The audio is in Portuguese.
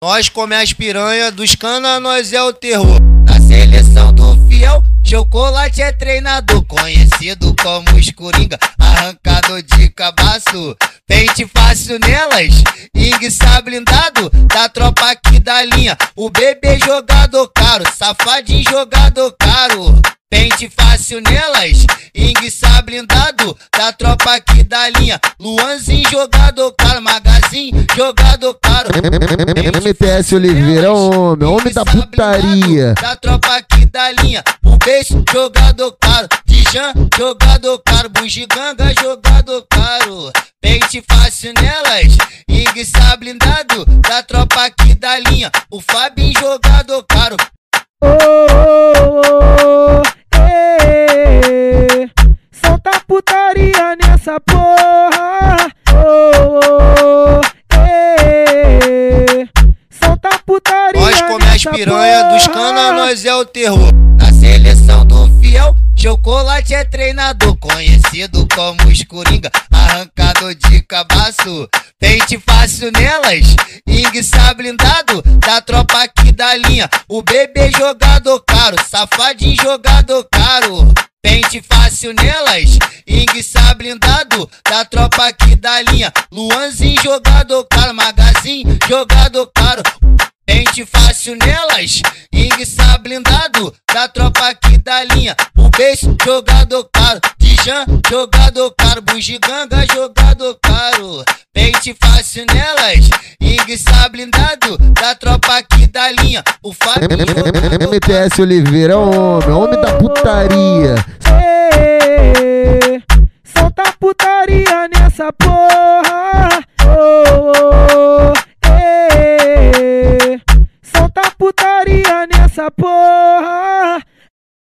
Nós come as piranha dos cana, nós é o terror. Na seleção do fiel, chocolate é treinador. Conhecido como os coringa, arrancado de cabaço. Pente fácil nelas, inguiça blindado. Da tropa aqui da linha, o bebê jogador caro. Safadinho jogador caro. Pente fácil nelas, inguiça blindado. Da tropa aqui da linha, Luanzinho jogador caro. Magazine jogador caro. MTS Oliveira, homem da putaria. Da tropa aqui da linha, um beijo jogador caro. Dijan jogador caro, bugiganga jogador caro. Pente fácil nelas, inguiça blindado. Da tropa aqui da linha, o Fabinho jogador caro. Solta putaria nessa porra. Solta putaria. Nós come as piranha dos cana, nós é o terror. Na seleção do fiel, chocolate é treinador. Conhecido como os coringa, arrancado de cabaço. Pente fácil nelas, inguiça blindado. Da tropa aqui da linha, o bebê jogador caro. Safadinho jogador caro. Pente fácil nelas, inguiça blindado. Da tropa aqui da linha, Luanzinho jogador caro. Magazine jogador caro. Pente fácil nelas, inguiça blindado. Da tropa aqui da linha, um beijo jogador caro. Dijan jogador caro, bugiganga jogador caro. Pente fácil nelas, inguiça blindado. Da tropa aqui da linha, o Fabinho MTS Oliveira, homem da putaria. Solta putaria nessa porra. Solta putaria nessa porra.